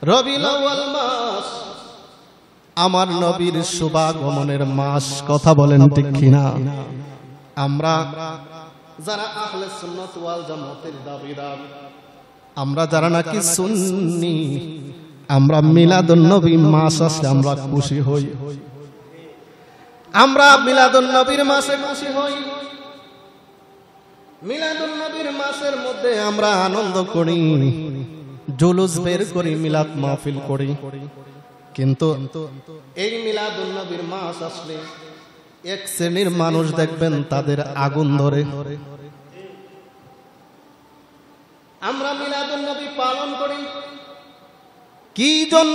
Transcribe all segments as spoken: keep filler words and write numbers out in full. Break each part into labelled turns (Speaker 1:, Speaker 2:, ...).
Speaker 1: রবিউল আউয়াল মাস আমার নবীর শুভাগমনের মাস। কথা বলেন ঠিক কিনা? আমরা যারা আহলে সুন্নাত ওয়াল জামাতের দাবিদার, আমরা যারা নাকি সুন্নি, আমরা মিলাদুন নবী মাস আসলে আমরা খুশি হই। আমরা মিলাদুন নবীর মাসে খুশি হই। মিলাদুন নবীর মাসের মধ্যে আমরা আনন্দ করি, জুলুস বের করি, মিলাদ মাহফিল করি। কিন্তু এই মিলাদুন নবীর মাস আসলে এক শ্রেণীর মানুষ দেখবেন তাদের আগুন ধরে। আমরা মিলাদুন নবী পালন করি কি জন্য?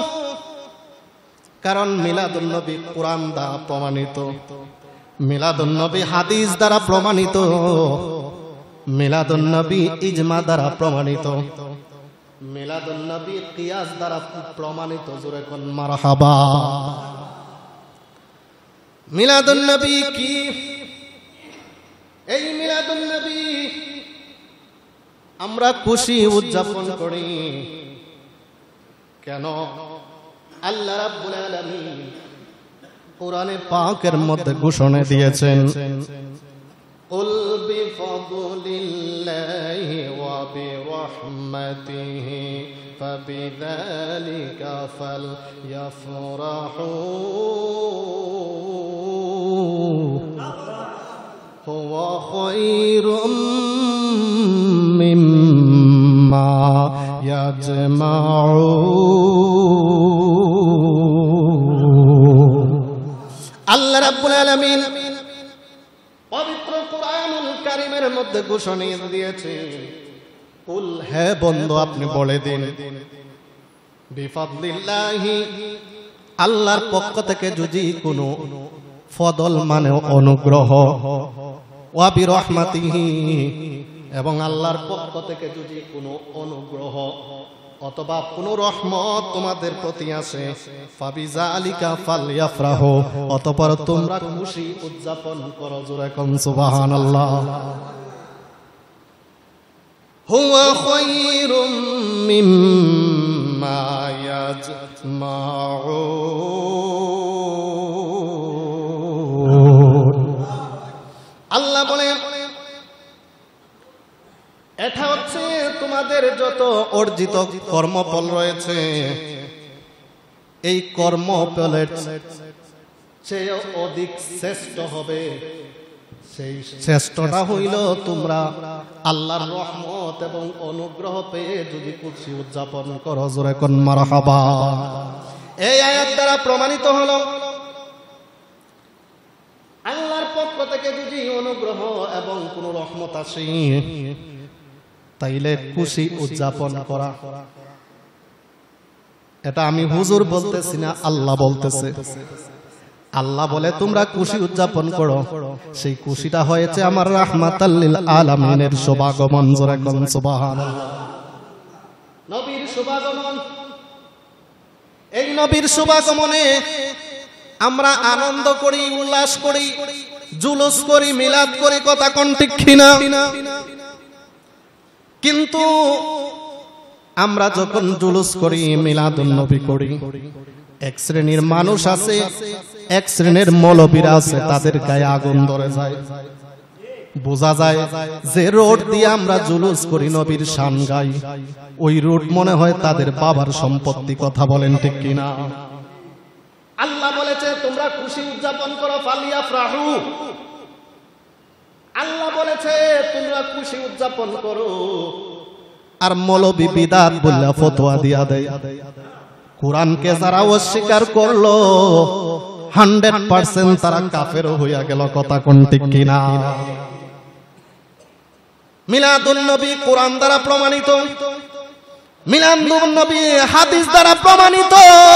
Speaker 1: কারণ মিলাদুন নবী কোরআন দ্বারা প্রমাণিত, মিলাদুন নবী হাদিস দ্বারা প্রমাণিত, মিলাদুন নবী ইজমা দ্বারা প্রমাণিত, মিলাদুন নবী কিয়াস দ্বারা প্রমাণিত। জোরে কোন মারহাবা। মিলাদুন নবী কি? এই মিলাদুন নবী আমরা খুশি উদযাপন করি কেন? আল্লাহ রাব্বুল আলামিন কোরআনে পাকের মধ্যে ঘোষণা দিয়েছেন, কুল বিফাদলিল্লাহি ওয়া বিরহমাতিহি ফাবিযালিকা ফালইফরাহু হুয়া খায়রুম মিম্মা ইয়াজমাউন। আল্লাহ রাব্বুল আলামিন পবিত্র কোরআনুল কারীমের মধ্যে ঘোষণা দিয়েছে, কুল, হে বন্ধু আপনি বলে দিন, বিফাদলিল্লাহি, আল্লাহর পক্ষ থেকে যদি কোনো ফদল মানে অনুগ্রহ, ওয়া বিরহমাতিহি, এবং আল্লাহর পক্ষ থেকে যদি কোনো অনুগ্রহ অথবা কোনো রহমত তোমাদের প্রতি আসে, ফাবিযালিকা ফালইফরাহু, অতঃপর তোমরা খুশি উদযাপন করো। জোরে কোন সুবহানাল্লাহ। হুয়া খায়রুম মিম্মা ইয়াজমাউন। আল্লাহ বলেন, এটা হচ্ছে তোমাদের যত অর্জিত কর্মফল রয়েছে, এই কর্মফলের চেয়ে অধিক শ্রেষ্ঠ হবে। সেই শ্রেষ্ঠটা হইল তোমরা আল্লাহর রহমত এবং অনুগ্রহ পেয়ে যদি খুশি উদযাপন করো। জোরে কোন মারহাবা। এই আয়াত দ্বারা প্রমাণিত হলো আল্লাহর পক্ষ থেকে যদি অনুগ্রহ এবং কোন রহমত আসে, তাইলে খুশি উদযাপন করা। এটা আমি হুজুর বলতেছি না, আল্লাহ বলতেছে। আল্লাহ বলে তোমরা খুশি উদযাপন করো। সেই খুশিটা হয়েছে আমার রাহমাতাল লিল আলামিনের শুভাগমন। জোরে কোন সুবহানাল্লাহ। নবীর শুভাগমন, এই নবীর শুভাগমনে আমরা আনন্দ করি, উল্লাস করি, জুলুস করি, মিলাদ করি। কথা কোন ঠিক কিনা? কিন্তু আমরা যখন জুলুস করি, মিলাদুন নবী করি, এক শ্রেণীর মানুষ আছে, এক শ্রেণীর মৌলবীরা আছে, তাদের গায়ে আগুন ধরে যায়। বোঝা যায় যে রোড দিয়ে আমরা জুলুস করি, নবীর শান গাই, ওই রোড মনে হয় তাদের বাবার সম্পত্তি। কথা বলেন ঠিক কিনা? আল্লাহ বলেছে তোমরা খুশি উদযাপন করো, ফালিয়াফরাহু। আল্লাহ বলেছে তোমরা খুশি উদযাপন করো। আর মৌলবী বিদআত বললা ফতোয়া দিয়া দেয়। কোরআনকে যারা অস্বীকার করলো হান্ড্রেড পার্সেন্ট তারা কাফের হইয়া গেল। কথা কোন ঠিক কিনা? মিলাদুন নবী কোরআন দ্বারা প্রমাণিত, মিলাদুন নবী হাদিস দ্বারা প্রমাণিত,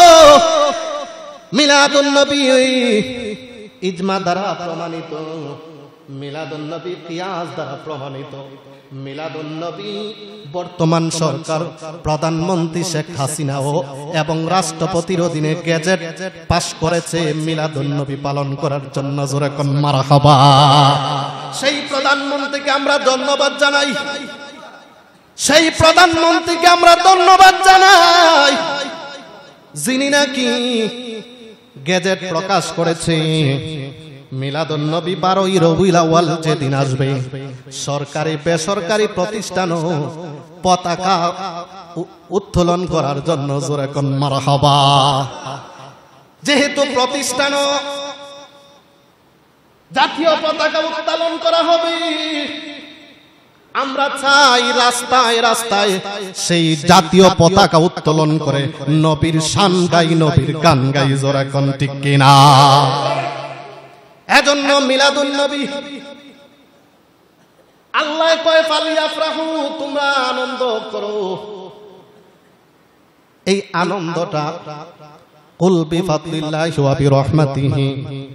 Speaker 1: মিলাদুন নবী ইজমা দ্বারা প্রমাণিত, মিলাদুন নবী কিয়াস দ্বারা প্রমাণিত। মিলাদুন নবী বর্তমান সরকার প্রধানমন্ত্রী শেখ হাসিনা ও এবং রাষ্ট্রপতির অধীনে গেজেট পাস করেছে মিলাদুন নবী পালন করার জন্য। জোরে কোন মারহাবা। সেই প্রধানমন্ত্রীকে আমরা ধন্যবাদ জানাই, সেই প্রধানমন্ত্রীকে আমরা ধন্যবাদ জানাই। যিনি নাকি গেজেট প্রকাশ করেছে মিলাদুন নবী বারোই রবিউল আউয়াল যেদিন আসবে সরকারি বেসরকারি প্রতিষ্ঠানও পতাকা উত্তোলন করার জন্য জোরে কোন মারহাবা। যেহেতু প্রতিষ্ঠানও জাতীয় পতাকা উত্তোলন করা হবে, আমরা চাই রাস্তায় রাস্তায় সেই জাতীয় পতাকা উত্তোলন করে নবীর শান গাই, নবীর গান গাই, জোরে কোন ঠিক কিনা। এজন্য মিলাদুন নবী আল্লাহ কয় ফালিয়াফরাহু, তোমরা আনন্দ করো। এই আনন্দটা কুল বিফাদলিল্লাহি ওয়া বিরহমাতিহি,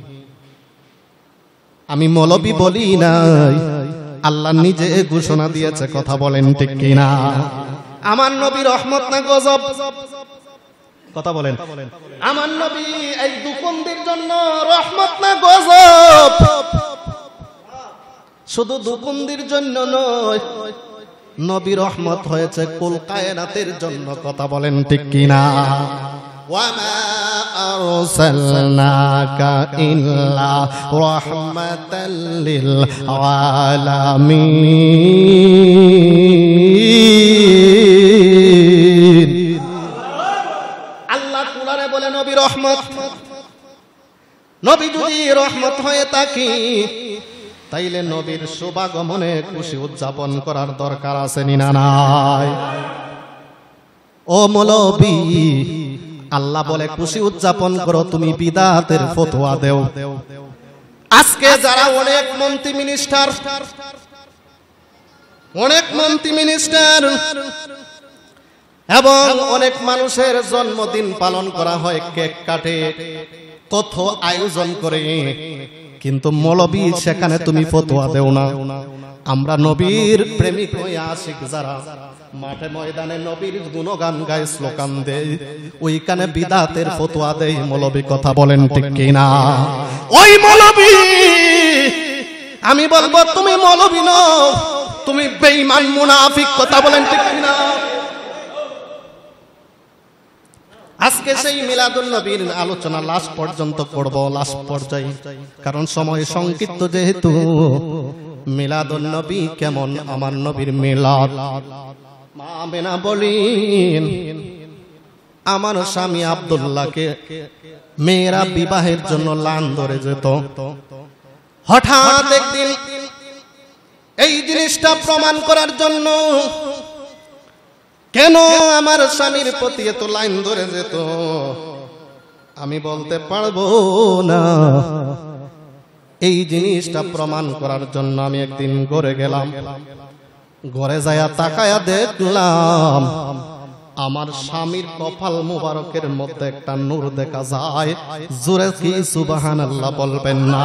Speaker 1: আমি মৌলবী বলি নাই, আল্লাহ নিজে ঘোষণা দিয়েছে, কথা বলেন ঠিক কিনা। আমার নবী রহমত না গজব, কথা বলেন। আমার নবী এই দুকুন্দির জন্য রহমত না গজব, শুধু দুকুন্দির জন্য নয়, নবী রহমত হয়েছে কুল কায়নাতের জন্য, কথা বলেন ঠিক কিনা। ওয়ামা আরসালনাকা ইল্লা রাহমাতাল লিল আলামিন। আল্লাহ কুরআনে বলে নবী রহমত। নবী যদি রহমত হয়ে থাকে তাইলে নবীর শুভাগমনে খুশি উদযাপন করার দরকার আছে না নাই? ও মৌলবী, আল্লাহ বলে খুশি উদযাপন করো, তুমি বিদআতের ফতোয়া দেও। আজকে যারা অনেক মন্ত্রী মিনিস্টার অনেক মন্ত্রী মিনিস্টার এবং অনেক মানুষের জন্মদিন পালন করা হয়, কেক কাটে, কত আয়োজন করে, কিন্তু মৌলবী সেখানে তুমি ফতোয়া দেও না। আমরা নবীর প্রেমিক হয়ে আশিক যারা মাঠে ময়দানে নবীর গুণগান গায়, স্লোগান দেয়, ওইখানে বিদআতের ফতোয়া দেয় মৌলবী, কথা বলেন ঠিক কিনা। ওই মৌলবী আমি বলবো তুমি মৌলবী নও, তুমি বেঈমান মুনাফিক, কথা বলেন ঠিক কিনা। আজকে সেই মিলাদুন নবীর আলোচনা লাস্ট পর্যন্ত করব, লাস্ট পর্যায়ে, কারণ সময় সংক্ষিপ্ত যেহেতু। মিলাদুন নবী কেমন আমার নবীর মিলাদ। মা আমেনা বলেন আমার স্বামী আব্দুল্লাহকে মেয়েরা বিবাহের জন্য লান ধরে যেত। হঠাৎ একদিন এই জিনিসটা প্রমাণ করার জন্য কেন আমার স্বামীর প্রতি এত লাইন ধরে যেত আমি বলতে পারবো না। এই জিনিসটা প্রমাণ করার জন্য আমি একদিন ঘরে গেলাম। ঘরে যায়া তাকায়া দেখলাম আমার স্বামীর কপাল মুবারকের মধ্যে একটা নূর দেখা যায়। জোরে কি সুবহানাল্লাহ বলবেন না?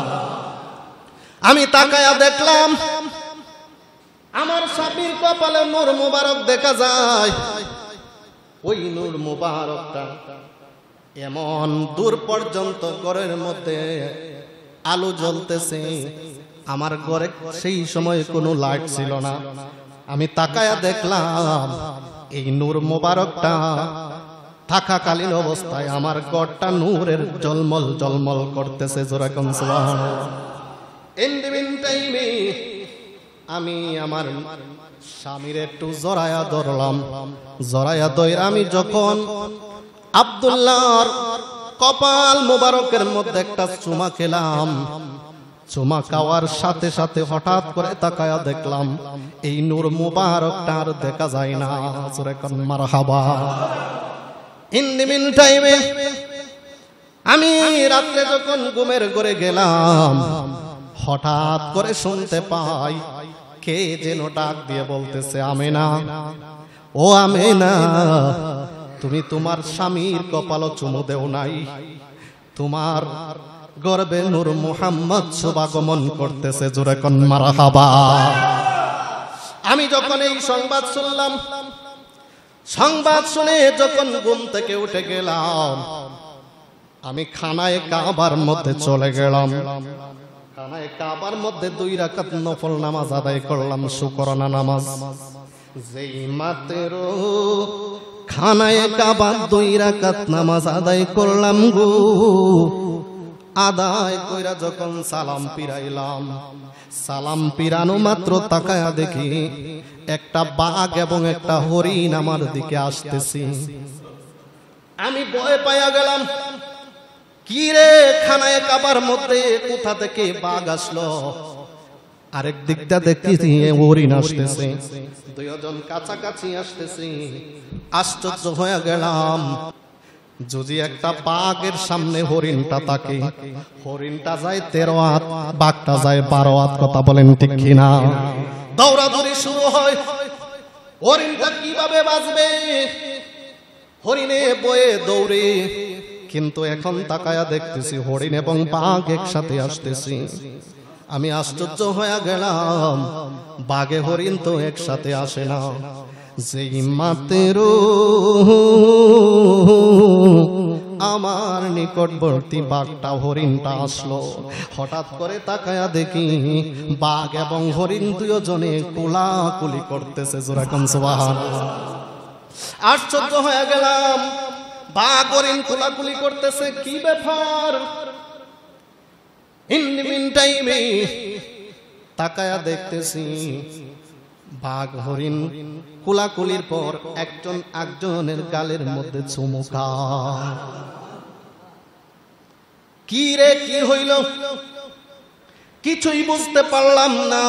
Speaker 1: আমি তাকায়া দেখলাম আমার স্বামীর কপালে নূর মুবারক দেখা যায়। ওই নূর মুবারকটা এমন দূর পর্যন্ত ঘরের মধ্যে আলো জ্বলতেছে। আমার ঘরে সেই সময় কোনো লাইট ছিল না। আমি তাকায়া দেখলাম এই নূর মুবারকটা থাকাকালীন অবস্থায় আমার ঘরটা নূরের জলমল জলমল করতেছে। জোরে কোন সুবহানাল্লাহ। ইন দি মিন টাইমে আমি আমার স্বামীর একটু জড়ায়া ধরলাম। জড়ায়া ধরে আমি যখন আব্দুল্লাহর কপাল মুবারকের মধ্যে একটা চুমা খেলাম, চুমা খাওয়ার সাথে সাথে হঠাৎ করে তাকায়া দেখলাম এই নূর মুবারকটা আর দেখা যায় না। জোরে কোন মারহাবা। ইন দি মিন টাইমে আমি রাতে যখন ঘুমের ঘরে গেলাম হঠাৎ করে শুনতে পাই কে যেন ডাক দিয়ে বলতেছে, আমেনা, ও আমেনা, তুমি তোমার স্বামীর কপালও চুমু দেও নাই, তোমার গর্বে নূর মুহাম্মদ শুভাগমন করতেছে। জোরে কোন মারহাবা। আমি যখন এই সংবাদ শুনলাম, সংবাদ শুনে যখন ঘুম থেকে উঠে গেলাম আমি খানায়ে কাবার মধ্যে চলে গেলাম। খানায়ে কাবার মধ্যে দুই রাকাত নফল নামাজ আদায় করলাম, শুকরানা নামাজ। যেই মাত্র খানায় কাবা দুই রাকাত নামাজ আদায় করলাম গো। আদায় কইরা যখন সালাম পিরাইলাম, সালাম পিরানো মাত্র তাকায়া দেখি একটা বাঘ এবং একটা হরিণ আমার দিকে আসতেছি। আমি ভয় পাইয়া গেলাম, কি রে খানায় কাবার মধ্যে কোথা থেকে বাঘ আসলো? আরেক দিকটা দেখতেছি হরিণ আসতেছে, দুইজন কাছাকাছি আসতেছি। আশ্চর্য হয়ে গেলাম, যদি একটা বাঘের সামনে হরিণটা থাকে, হরিণটা যায় তেরো হাত, বাঘটা যায় বারো হাত। কথা বলেন ঠিক কিনা? দৌড়াদৌড়ি শুরু হয়, হরিণটা কিভাবে বাঁচবে? হরিণে বয়ে দৌড়ে, কিন্তু এখন তাকায়া দেখতেছি হরিণ এবং বাঘ একসাথে আসতেছি। আমি আশ্চর্য হয়ে গেলাম, বাঘে হরিণ তো একসাথে আসে না। যেই মাত্র আমার নিকটবর্তী বাঘটা হরিণটা আসলো, হঠাৎ করে তাকায়া দেখি বাঘ এবং হরিণ দুজনে কোলাকুলি করতেছে। যেরকম সুবহানাল্লাহ। আশ্চর্য হয়ে গেলাম, বাঘ হরিণ কোলাকুলি করতেছে, কি ব্যাপার? ইন দ্য মিন টাইমে তাকায়া দেখতেছি বাঘ হরিণ কোলাকুলির পর একজন একজনের গালের মধ্যে চুমু খায়। কি রে কি হইল? কিছুই বুঝতে পারলাম না।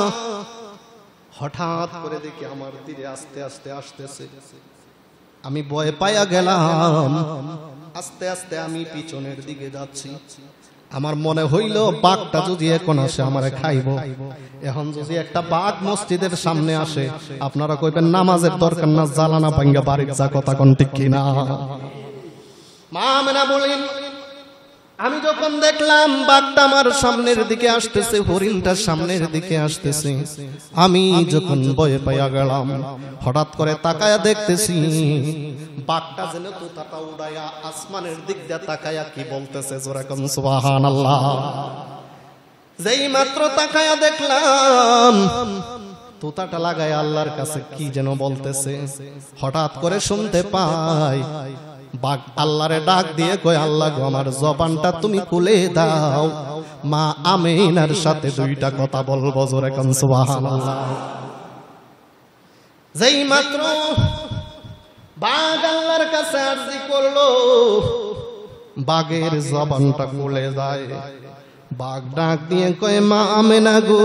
Speaker 1: হঠাৎ করে দেখি আমার দিকে আস্তে আস্তে আসতেছে। আমি ভয় পাইয়া গেলাম, আস্তে আস্তে আমি পিছনের দিকে যাচ্ছি। আমার মনে হইল বাঘটা যদি এখন আসে আমারে খাইব। এখন যদি একটা বাঘ মসজিদের সামনে আসে, আপনারা কইবেন নামাজের দরকার না, জ্বালানা ভাঙ্গা বাড়ির যা। কথা কোন ঠিক কিনা? মা আমেনা বলেন, আমি যখন দেখলাম বাঘটা আমার সামনের দিকে আসতেছে, হরিণটা সামনের দিকে আসতেছে, আমি যখন ভয় পাইয়া গেলাম, হঠাৎ করে তাকায়া দেখতেছি বাঘটা যেন তোতাটা উড়াইয়া আসমানের দিক দিয়ে তাকায়া কি বলতেছে। যেরকম সুবহানাল্লাহ। যেই মাত্র তাকায়া দেখলাম তোতাটা লাগায় আল্লাহর কাছে কি যেন বলতেছে। হঠাৎ করে শুনতে পাই বাঘ আল্লাহরে ডাক দিয়ে কয়, আল্লাহ গো আমার জবানটা তুমি খুলে দাও, মা আমিনার সাথে দুইটা কথা বলবো। যেরকম সুবহানাল্লাহ। যেই মাত্র বাঘ আল্লাহর কাছে আরজি করলো, বাঘের জবানটা খুলে যায়। বাঘ ডাক দিয়ে কয়, মা আমেনা গো,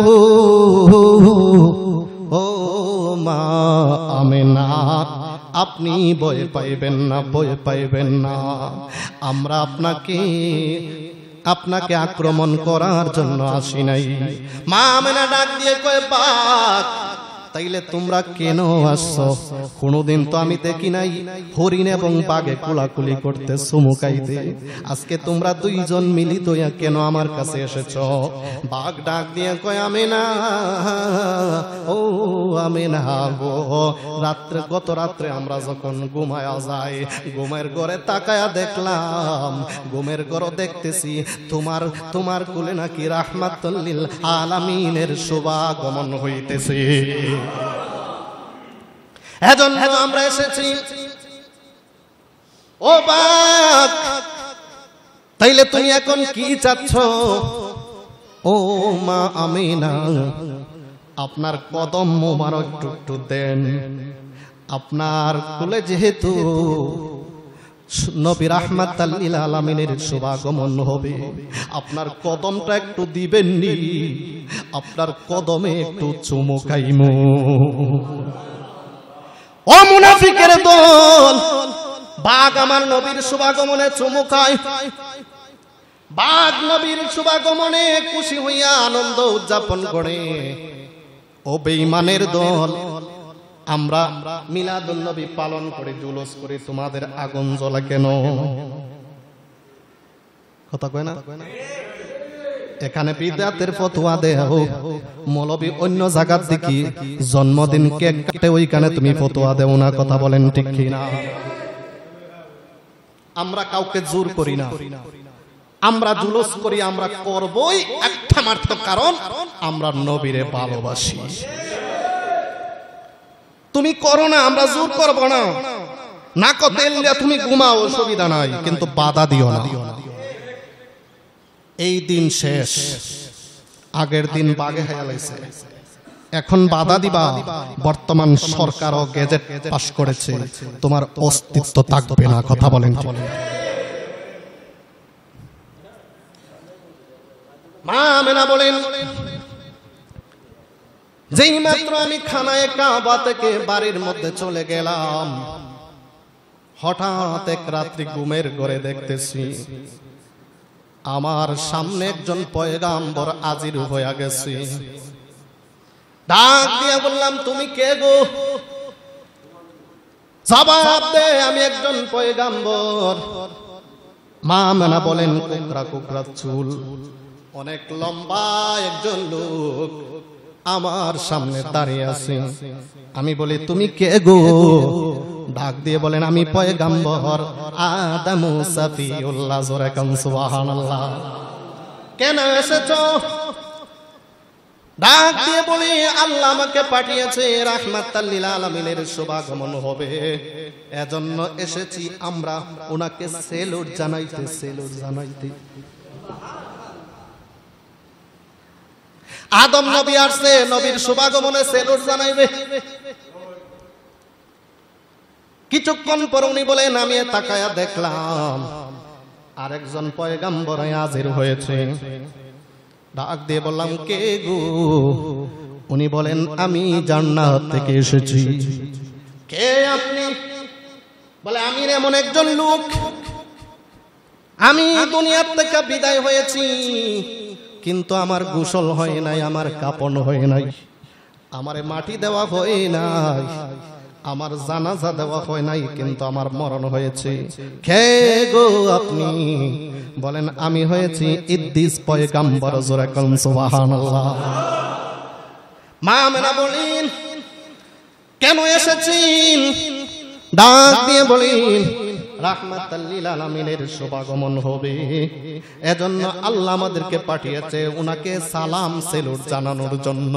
Speaker 1: ও মা আমেনা, আপনি ভয় পাইবেন না, ভয় পাইবেন না। আমরা আপনাকে আপনাকে আক্রমণ করার জন্য আসি নাই। মা আমেনা ডাক দিয়ে কয়, বাঘ তাইলে তোমরা কেন আসছো? কোনদিন তো আমি দেখি নাই হরিণ এবং বাঘে কোলাকুলি করতে, চুমুকাইতে। আজকে তোমরা দুইজন মিলিত হইয়া কেন আমার কাছে এসেছো? বাঘ ডাক দিয়ে কয়, আমেনা, ও আমেনা গো, রাত্রে গত রাত্রে আমরা যখন ঘুমায়া যাই, ঘুমের ঘরে তাকায়া দেখলাম, ঘুমের ঘরে দেখতেছি তোমার তোমার কোলে নাকি রাহমাতুল লিল আলামিনের শুভাগমন হইতেছে। এজন্য আমরা এসেছি। ও বাঘ, তাইলে তুমি এখন কি চাচ্ছ? ও মা আমিনা, আপনার কদম মোবারক একটু একটু দেন। আপনার কোলে যেহেতু নবী রাহমাতুল লিল আলামিনের শুভাগমন হবে, আপনার কদমটা একটু দিবেন নি? আপনার কদমে একটু চুমু খাইমু। ও মুনাফিকের দল, বাঘ আমার নবীর শুভাগমনে চুমু খায়। বাঘ নবীর শুভাগমনে খুশি হইয়া আনন্দ উদযাপন করে। ও বেঈমানের দল, আমরা মিলাদুন নবী পালন করে জুলুস করে, তোমাদের আগুন জ্বলা কেন? কথা কয় না? এখানে বিদআতের ফতোয়া দেও, মৌলবী অন্য জায়গার দিকে জন্মদিন কেক কাটে, ওইখানে তুমি ফতোয়া দেও না। কথা বলেন ঠিক কিনা? আমরা কাউকে জোর করি না, আমরা জুলুস করি, আমরা করবই একটা মাত্র কারণ, আমরা নবীরে ভালোবাসি। তুমি করো না, আমরা জোর করব না। নাক তেল দিয়ে তুমি ঘুমাও, অসুবিধা নাই, কিন্তু বাধা দিও না। এই দিন শেষ, আগের দিন বাগে হেলাইছে, এখন বাধা দিবা। বর্তমান সরকার ও গেজেট পাস করেছে, তোমার অস্তিত্ব থাকবে না। কথা বলেন। মা আমেনা বলেন, যেই মাত্র আমি খানায়ে কাবা থেকে বাড়ির মধ্যে চলে গেলাম, হঠাৎ এক রাত্রি ঘুমের ঘরে দেখতেছি আমার সামনে একজন পয়গাম্বর হাজির হয়ে গেছে। ডাক দিয়ে বললাম, তুমি কে গো? জবাব দে, আমি একজন পয়গাম্বর। মা আমেনা বলেন, কুকরা কুকরা চুল, অনেক লম্বা একজন লোক আমার সামনে দাঁড়িয়ে আছে। আমি বলি, তুমি কে গো? ডাক দিয়ে বলেন, আমি পয়গাম্বর আদম সাফিউল্লাহ। জোরে কাম সুবহানাল্লাহ। কেন এসেছো? ডাক দিয়ে বলি, আল্লাহ আমাকে পাঠিয়েছে, রাহমাতাল লিল আলামিনের শুভাগমন হবে, এজন্য এসেছি আমরা ওনাকে সেলুট জানাইতে, সেলুট জানাইতে। আদম নবী আসছে, নবীর শুভাগমনে সেলুট জানাইবে। কিছুক্ষণ পর উনি বলেন, আমি তাকায়া দেখলাম আরেকজন পয়গাম্বর হাজির হয়েছে। ডাক দিয়ে বললাম, কে গো? উনি বলেন, আমি জান্নাত থেকে এসেছি। কে আপনি? বলে, আমি এমন একজন লোক, আমি দুনিয়ার থেকে বিদায় হয়েছি, কিন্তু আমার গোসল হয় নাই, আমার কাপন হয় নাই, আমারে মাটি দেওয়া হয় নাই, আমার জানাজা দেওয়া হয় নাই, কিন্তু আমার মরণ হয়েছে। কে গো আপনি? বলেন, আমি হয়েছি ইদ্রিস পয়গাম্বর। জোরে বলেন সুবহানাল্লাহ। মা আমেনা বলেন, কেন এসেছেন? ডাক দিয়ে বলেন, রাহমাতাল লিল আলামিনের শুভাগমন হবে, এজন্য আল্লাহ আমাদেরকে পাঠিয়েছে উনাকে সালাম সেলুট জানানোর জন্য।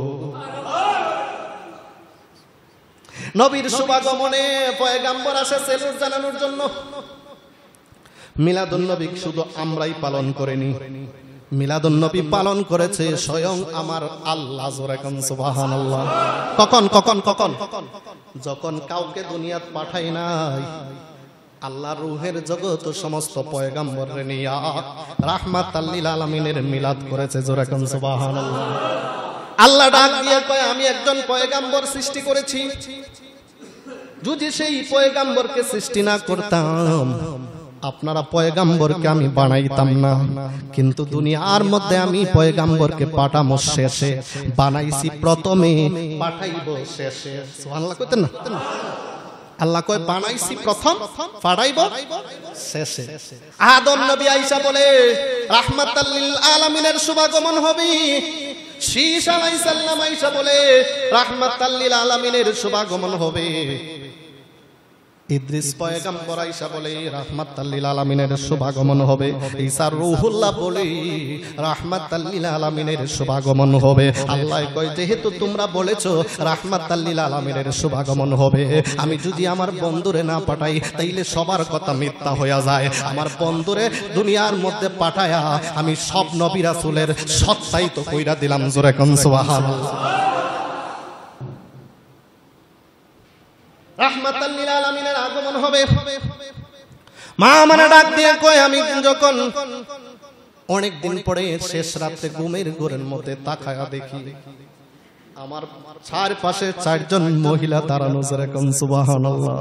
Speaker 1: নবীর শুভাগমনে পয়গাম্বর আসে সেলুট জানানোর জন্য। মিলাদুন নবী শুধু আমরাই পালন করিনি, মিলাদুন নবী পালন করেছে স্বয়ং আমার আল্লাহ। জোরে কোন সুবহানাল্লাহ। কখন কখন কখন? যখন কাউকে দুনিয়াত পাঠাই নাই, আল্লাহ রূহের জগৎ সমস্ত পয়গাম্বররে নিয়া রাহমাতাল লিল আলামিনের মিলাদ করেছে। জোরে কোন সুবহানাল্লাহ। আল্লাহ ডাক দিয়ে কয়, আমি একজন পয়গাম্বর সৃষ্টি করেছি, যদি সেই পয়গাম্বরকে সৃষ্টি না করতাম আপনারা পয়গাম্বরকে আমি বানাইতাম না, কিন্তু দুনিয়ার মধ্যে আমি পয়গাম্বরকে পাঠামো শেষে, বানাইছি প্রথমে, পাঠাইবো শেষে। সুবহানাল্লাহ কইতেন না? আল্লাহ কয়, বানাইছি প্রথম, পাঠাইবো শেষে। আদম নবী আয়েশা বলে, রাহমাতাল লিল আলামিনের শুভাগমন হবে। শীশ আলাইহিস সালাম আয়েশা বলে, রাহমাতাল লিল আলামিনের শুভাগমন হবে। ইদ্রিস পয়গাম্বর আয়েশা বলে, রাহমাতাল লিল আলামিনের শুভাগমন হবে। ঈসা রূহুল্লাহ বলে, রাহমাতাল লিল আলামিনের শুভাগমন হবে। আল্লাহ কয়, যেহেতু তোমরা বলেছো রাহমাতাল লিল আলামিনের শুভাগমন হবে, আমি যদি আমার বন্ধুরে না পাঠাই তাইলে সবার কথা মিথ্যা হয়ে যায়। আমার বন্ধুরে দুনিয়ার মধ্যে পাঠায়া আমি সব নবী রাসূলের সত্যায়িত কইরা দিলাম। জোরে কোন সুবহানাল্লাহ। রাহমাতাল লিল আলামিনের আগমন হবে। মা মানে ডাক দিয়ে কয়, আমি যখন অনেক দিন পরে শেষ রাতে ঘুমের ঘোরের মধ্যে তাকায়া দেখি আমার চারপাশে চারজন মহিলা দাঁড়ানো। যেরকম সুবহানাল্লাহ,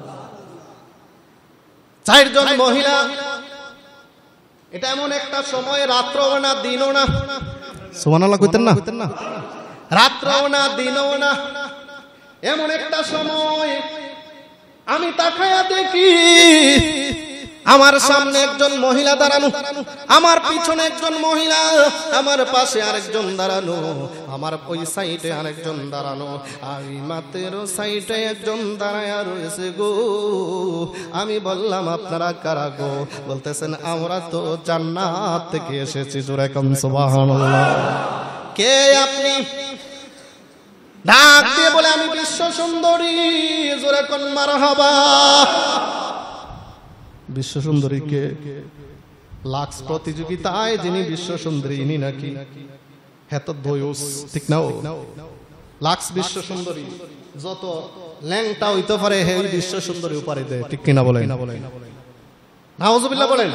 Speaker 1: চারজন মহিলা। এটা এমন একটা সময়, রাত্রও না দিনও না। সুবহানাল্লাহ কইতেন না? রাত্রও না দিনও না, এমন একটা সময় আমি তাকায়া দেখি আমার সামনে একজন মহিলা দাঁড়ানো, আমার পিছনে একজন মহিলা, আমার পাশে আরেকজন দাঁড়ানো, আমার ওই সাইডে আরেকজন দাঁড়ানো, আমি মাত্র সাইডে একজন দাঁড়ায়া রয়েছে গো। আমি বললাম, আপনারা কারা গো? বলতেছেন, আমরা তো জান্নাত থেকে এসেছি। জোরে কোন সুবহানাল্লাহ। কে আপনি? ডাক দিয়ে বলে আমি বিশ্ব সুন্দরী, জোরে কোন মারহাবা। বিশ্ব সুন্দরী কে? লাক্স প্রতিযোগিতায় যিনি বিশ্ব সুন্দরী ইনি নাকি? হ্যাঁ তো দয়ুস, ঠিক না? লাক্স বিশ্ব সুন্দরী, যত ল্যাংটা হইতে পারে হে বিশ্ব সুন্দরী উপারে দেয়, ঠিক কিনা বলেন? নাউজুবিল্লাহ বলেন।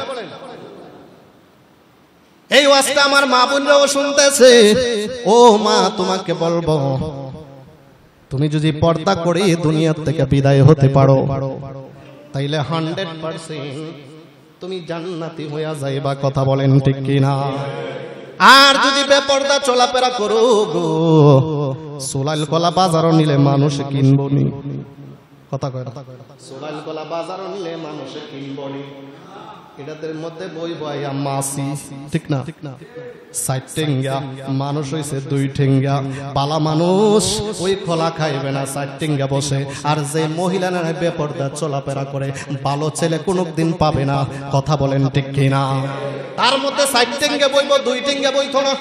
Speaker 1: এই ওয়াজটা আমার মা বোনরাও শুনতেছে। ও মা, তোমাকে বলবো, তুমি যদি পর্দা করে দুনিয়া থেকে বিদায় হতে পারো তাইলে হান্ড্রেড পার্সেন্ট তুমি জান্নাতি হইয়া যাইবা, কথা বলেন ঠিক কিনা? আর যদি বেপর্দা চলাফেরা করো গো, সোলাইল কলা বাজারও নিলে মানুষ কিনবো নি, কথা কয়, সোলাইল কলা বাজারও নিলে মানুষ কিনবো নি। এটাদের মধ্যে বই বই মাসি, ঠিক না? সাইড টেঙ্গা মানুষ হইছে দুই ঠেঙ্গা, বালা মানুষ ওই খোলা খাইবে না, সাইড টেঙ্গা বসে। আর যে মহিলা না বেপর্দা চলাফেরা করে ভালো ছেলে কোনদিন পাবে না, কথা বলেন ঠিক কিনা? তার মধ্যে সাইড টেঙ্গা বইব, দুই ঠেঙ্গা বইতো না।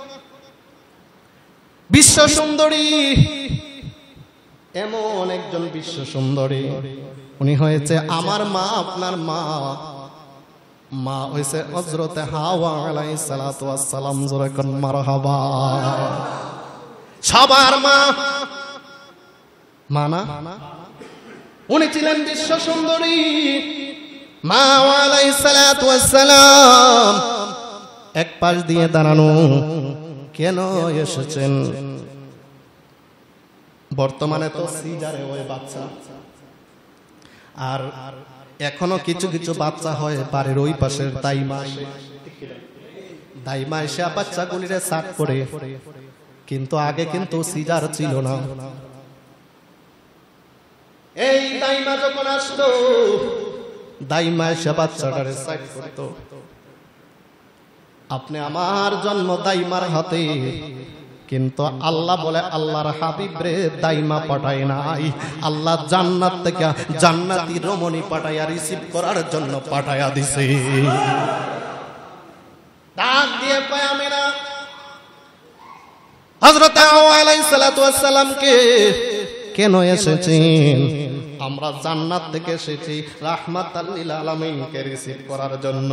Speaker 1: বিশ্ব সুন্দরী এমন একজন বিশ্ব সুন্দরী, উনি হয়েছে আমার মা, আপনার মা। মা হইছে হযরতে হাওয়া আলাইহিস সালাতু ওয়াস সালাম, জোরে কোন মারহাবা। সবার মা, মা না? উনি ছিলেন বিশ্ব সুন্দরী। মা আলাইহিস সালাতু ওয়াস সালাম এক পাশ দিয়ে দাঁড়ানো। কেন এসেছেন? বর্তমানে তো সিজারে হয় বাচ্চা, আর এখনো কিছু কিছু বাচ্চা হয় বাড়ির ওই পাশের দাইমা, দাইমা এসে বাচ্চাগুলিরে সাট করে। কিন্তু আগে কিন্তু সিজার ছিল না। এই দাইমা যখন আসতো, দাইমা এসে বাচ্চাটারে সাট করতো। আপনি আমার জন্ম দাইমার হাতে, কিন্তু আল্লাহ বলে আল্লাহর হাবিব রে দাইমা পাঠায় নাই, আল্লাহ জান্নাত থেকে জান্নাতি রমণী পাঠাইয়া রিসিভ করার জন্য পাঠাইয়া দিছে। ডাক দিয়ে কয় আমিনা হযরত হাওয়া আলাইহিস সালাতু ওয়াস সালামকে, কেন এসেছেন? আমরা জান্নাত থেকে এসেছি রাহমাতাল লিল আলামিনকে রিসিভ করার জন্য।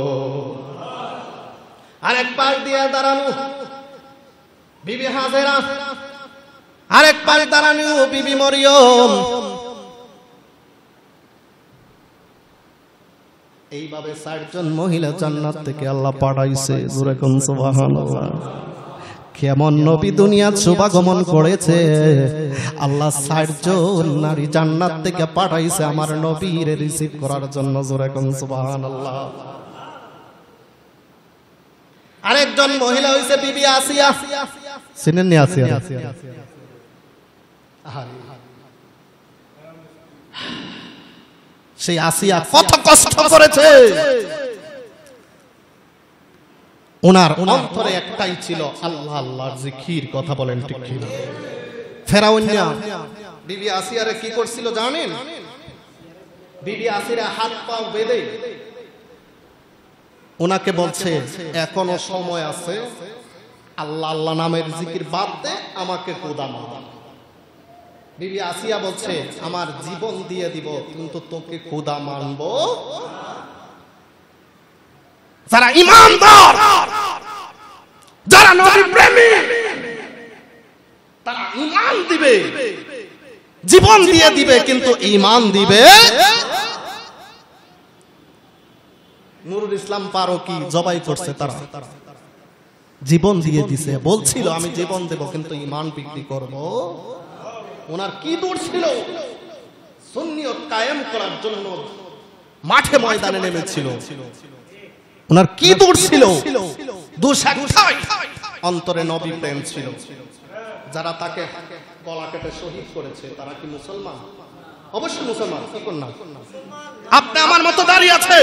Speaker 1: আরেক পাশ দিয়ে দাঁড়ানো বিবি হাজেরা, আরেক পাশ দাঁড়ানো বিবি মরিয়ম। এইভাবে চারজন মহিলা জান্নাত থেকে আল্লাহ পাঠাইছে, জোরে কোন সুবহানাল্লাহ। কেমন নবী দুনিয়াত শুভাগমন করেছে, আল্লাহ চারজন নারী জান্নাত থেকে পাঠাইছে আমার নবীর রিসিভ করার জন্য, জোরে কোন সুবহানাল্লাহ। আরেকজন মহিলা হইছে বিবি আসিয়া, চিনেন নি আসিয়া? সেই আসিয়া কত কষ্ট করেছে। ওনার অন্তরে একটাই ছিল আল্লাহ আল্লাহর জিকির, কথা বলেন ঠিক কি না? ফেরাউন্না বিবি আসিয়ারে কি করছিল জানেন? বিবি আসিয়া হাত পা বেঁধে ওনাকে বলছে এখনো সময় আছে, আল্লাহ আল্লাহ নামের জিকির বাদ দে, আমাকে খোদা মান। বিবি আসিয়া বলছে আমার জীবন দিয়ে দিব কিন্তু তোকে খোদা মানবো। যারা ঈমানদার, যারা নবী প্রেমী, তারা ঈমান দিবে, জীবন দিয়ে দিবে, কিন্তু ঈমান দিবে। নুরুল ইসলাম ফারুকী জবাই করছে, তারা জীবন দিয়ে দিছে, বলছিল আমি জীবন দেব কিন্তু ঈমান বিক্রি করব। ওনার কি দূর ছিল, সুন্নিয়ত কায়েম করার জন্য মাঠে ময়দানে নেমেছিল। ওনার কি দূর ছিল, দুঃসাক্ষাৎ অন্তরে নবী প্রেম ছিল। যারা তাকে গলা কেটে শহীদ করেছে তারা কি মুসলমান? অবশ্যই মুসলমান। কি করুন না, আপনি আমার মতো দাঁড়িয়ে আছে।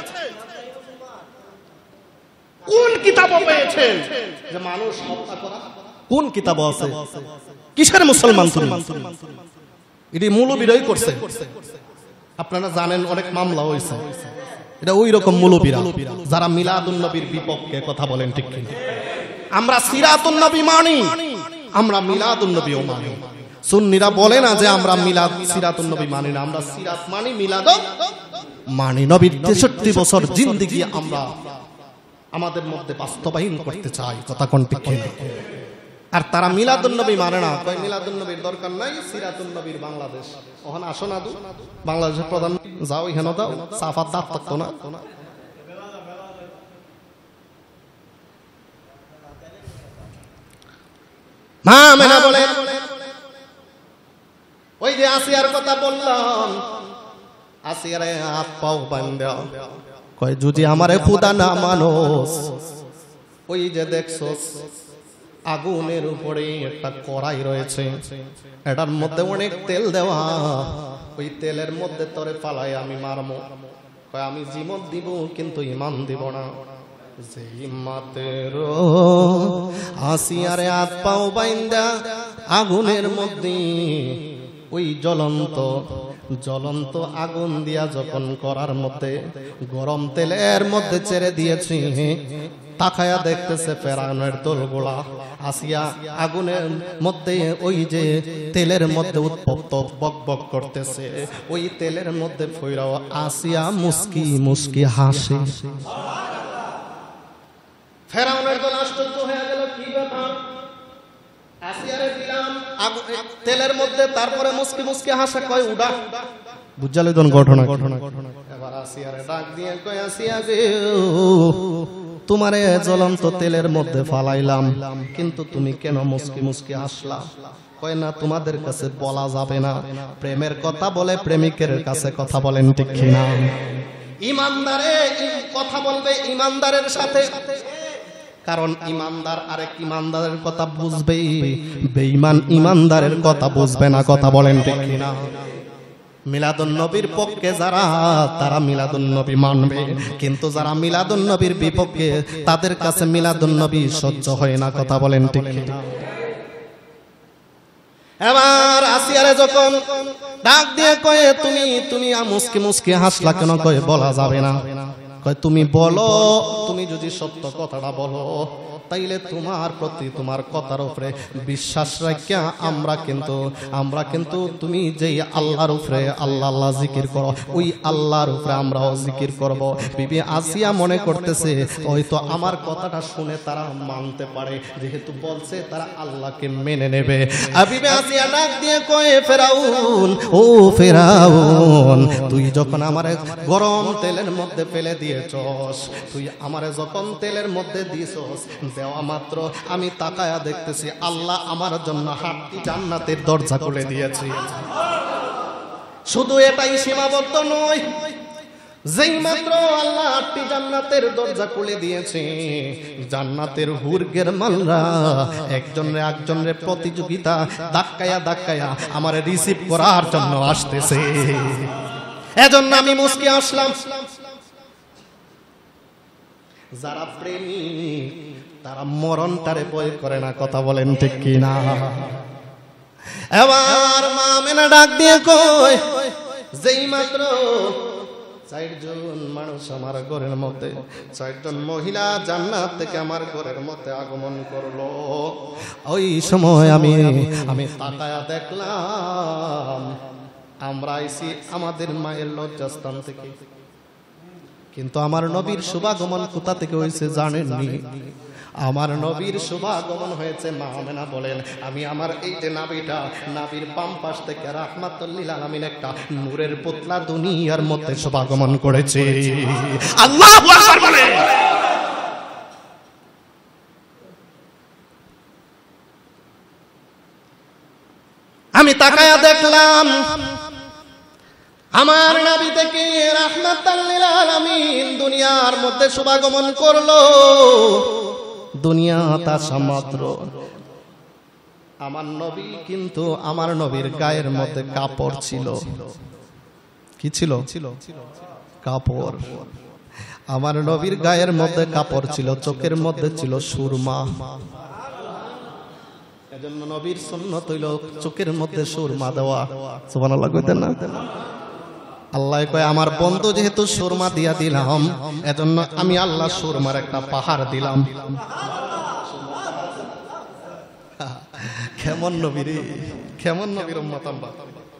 Speaker 1: কোন কিতাব পেয়েছেন যে মানুষ হত্যা করা? কোন কিতাব আছে? কিসের মুসলমান তুমি? এটি মৌলবীরাই করছে। আপনারা জানেন অনেক মামলা হয়েছে, এটা ওই রকম মৌলবীরা যারা মিলাদুন নবীর বিপক্ষে কথা বলেন, ঠিক কি? আমরা সিরাতুন নবী মানি, আমরা মিলাদুন নবীও মানি। সুন্নিরা বলে না যে আমরা মিলাদ সিরাতুন নবী মানি না, আমরা সিরাত মানি, মিলাদ মানি। নবীর তেষট্টি বছর জিন্দেগি আমরা আমাদের মধ্যে বাস্তবায়ন করতে চাই, কথা কোন ঠিক কিনা? আর তারা মিলাদুন নবী মানে না, কয় মিলাদুন নবীর দরকার নাই, সিরাতুন নবীর বাংলাদেশ। ওখানে আসো না দু বাংলাদেশের প্রধান যাও, এখানে দাও সাফাত দাঁত থাকতো না। মা মেনা বলে ওই যে আসিয়ার কথা বললাম, আসিয়ার হাত পাও বান্ধা কয় যদি আমারে খুদা না মানোস, ওই যে দেখছো আগুনের উপরে একটা কড়াই রয়েছে, এটার মধ্যে অনেক তেল দেওয়া, ওই তেলের মধ্যে তোরে ফালাই আমি মারমো। কয় আমি জীবন দিব কিন্তু ইমান দিব না। যে হিম্মতের আসিয়ারে হাত পাও বাইন্দা আগুনের মধ্যে ওই জ্বলন্ত জ্বলন্ত আগুন দিয়া যখন করার মধ্যে গরম তেলের মধ্যে ছেড়ে দিয়েছি, তাকায়া দেখতেছে ফেরাউনের দলগুলা আসিয়া আগুনের মধ্যে ওই যে তেলের মধ্যে উত্তপ্ত বক বক করতেছে, ওই তেলের মধ্যে ফইরাও আসিয়া মুস্কি মুস্কি হাসে। ফেরাউনের দল আশ্চর্য হয়ে গেল, কি ব্যাপার? আসিয়ারে দিলাম তেলের মধ্যে, তারপরে মুস্কি মুস্কি হাসে, কয় উড়া বুঝালে কোন ঘটনা ঘটনা এবার আসিয়ারে ডাক দিয়ে কয় আসিয়া গে তোমারে জ্বলন্ত তেলের মধ্যে ফালাইলাম, কিন্তু তুমি কেন মুস্কি মুস্কি হাসলা? কয় না তোমাদের কাছে বলা যাবে না, প্রেমের কথা বলে প্রেমিকের কাছে কথা বলেন ঠিক কিনা? ইমানদারে কথা বলবে ইমানদারের সাথে, কারণ ইমানদার আরেক ইমানদারের কথা বুঝবে, বেঈমান ইমানদারের কথা বুঝবে না, কথা বলেন ঠিক কিনা? মিলাদুন নবীর পক্ষে যারা, তারা মিলাদুন নবী মানবে, কিন্তু যারা মিলাদুন নবীর বিপক্ষে তাদের কাছে মিলাদুন নবী সহ্য হয় না, কথা বলেন ঠিক কিনা? এবার আসিয়ারে যখন ডাক দিয়ে কয়ে তুমি তুমি মুস্কি মুস্কি হাসলা কেন? কয়ে বলা যাবে না। কয় তুমি বলো, তুমি যদি সত্য কথাটা বলো তাইলে তোমার প্রতি তোমার কথার উপরে বিশ্বাস রাখিয়া আমরা কিন্তু আমরা কিন্তু তুমি যেই আল্লাহর উপরে আল্লাহ আল্লাহ জিকির করো, ওই আল্লাহর উপরে আমরাও জিকির করব। বিবি আসিয়া মনে করতেছে হয়তো আমার কথাটা শুনে তারা মানতে পারে, যেহেতু বলছে তারা আল্লাহকে মেনে নেবে। আর বিবি আসিয়া ডাক দিয়ে কয়ে ফেরাউন, ও ফেরাউন তুই যখন আমারে গরম তেলের মধ্যে ফেলে দিয়েছস, তুই আমারে যখন তেলের মধ্যে দিয়েছস, দেওয়া মাত্র আমি তাকায়া দেখতেছি আল্লাহ আমার জন্য হাতটি জান্নাতের দরজা খুলে দিয়েছে। শুধু এটাই সীমাবদ্ধ নয়, যেই মাত্র আল্লাহ হাতটি জান্নাতের দরজা খুলে দিয়েছে, জান্নাতের হুরগের মালরা একজনের একজনের প্রতিযোগিতা ধাক্কায়া ধাক্কায়া আমার রিসিভ করার জন্য আসতেছে। এজন্য আমি মুস্কি আসলাম। যারা প্রেমী তারা মরণটারে ভয় করে না, কথা বলেন ঠিক কিনা? এবার মা মেনা ডাক দিয়ে কয় যেই মাত্র চারজন মানুষ আমার ঘরের মধ্যে, চারজন মহিলা জান্নাত থেকে আমার ঘরের মধ্যে আগমন করলো, ওই সময় আমি আমি তাকায়া দেখলাম আমরা আইছি আমাদের মায়ের লজ্জাস্থান থেকে, কিন্তু আমার নবীর শুভাগমন কোথা থেকে হয়েছে জানেননি? আমার নবীর শুভাগমন হয়েছে, মা আমেনা বলেন, আমি আমার এই যে নাভিটা, নাভির বাম পাশ থেকে রাহমাতুল লিল আলামিন একটা নূরের পুতলা দুনিয়ার মধ্যে শুভাগমন করেছে। আল্লাহু আকবার বলে। আমি তাকায়া দেখলাম আমার নবী থেকে রাহমাতুল লিল আলামিন দুনিয়ার মধ্যে শুভাগমন করলো। দুনিয়া আসা মাত্র আমার নবী, কিন্তু আমার নবীর গায়ের মধ্যে কাপড় ছিল। কি ছিল? কাপড়। আমার নবীর গায়ের মধ্যে কাপড় ছিল, চোখের মধ্যে ছিল সুরমা। এজন্য নবীর সুন্নাত হইল চোখের মধ্যে সুরমা দেওয়া। সুবহানাল্লাহ কইতেন না? আল্লাহ কয় আমার বন্ধু যেহেতু সুরমা দিয়া দিলাম, এজন্য আমি আল্লাহ সুরমার একটা পাহাড় দিলাম। কেমন নবী রে, কেমন নবীর উম্মত আমরা।